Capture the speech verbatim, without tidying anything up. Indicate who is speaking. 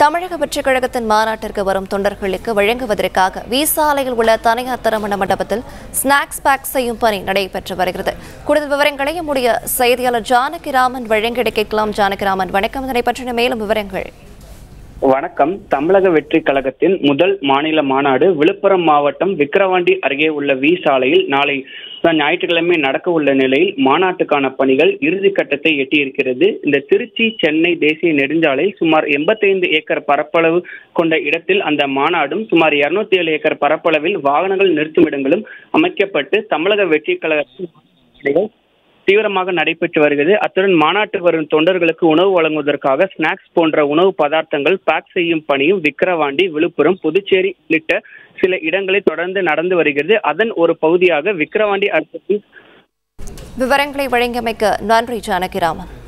Speaker 1: தமிழக வெற்றிக் கழகத்தின் மாநாட்டிற்கு வரும் தொண்டர்களுக்கு வழங்குவதற்காக வி சாலையில் உள்ள தனியார் திருமண மண்டபத்தில் ஸ்நாக்ஸ் பேக் செய்யும் பணி நடைபெற்று வருகிறது. கூடுதல் விவரங்களை நம்முடைய செய்தியாளர் ஜானகிராமன் வழங்கிட கேட்கலாம். ஜானகிராமன், வணக்கம். இதனை பற்றின மேலும் விவரங்கள்.
Speaker 2: வணக்கம். தமிழக வெற்றி கழகத்தின் முதல் மாநில மாநாடு விழுப்புரம் மாவட்டம் விக்கிரவாண்டி அருகே உள்ள வி சாலையில் நாளை ஞாயிற்றுக்கிழமை நடக்க உள்ள நிலையில் மாநாட்டுக்கான பணிகள் இறுதி கட்டத்தை எட்டியிருக்கிறது. இந்த திருச்சி சென்னை தேசிய நெடுஞ்சாலையில் சுமார் எண்பத்தி ஐந்து ஏக்கர் பரப்பளவு கொண்ட இடத்தில் அந்த மாநாடும் சுமார் இருநூத்தி ஏழு ஏக்கர் பரப்பளவில் வாகனங்கள் நிறுத்தும் இடங்களும் அமைக்கப்பட்டு தமிழக வெற்றி கழகத்தின் தீவிரமாக நடைபெற்று வருகிறது. அத்துடன் மாநாட்டுக்கு வரும் தொண்டர்களுக்கு உணவு வழங்குவதற்காக ஸ்நாக்ஸ் போன்ற உணவு பதார்த்தங்கள் பேக் செய்யும் பணியும் விக்கிரவாண்டி, விழுப்புரம், புதுச்சேரி உள்ளிட்ட சில இடங்களில் தொடர்ந்து நடந்து வருகிறது. அதன் ஒரு பகுதியாக விக்கிரவாண்டி அடுத்த
Speaker 1: விவரங்களை வழங்கியமைக்க நன்றி ஜானகிராமன்.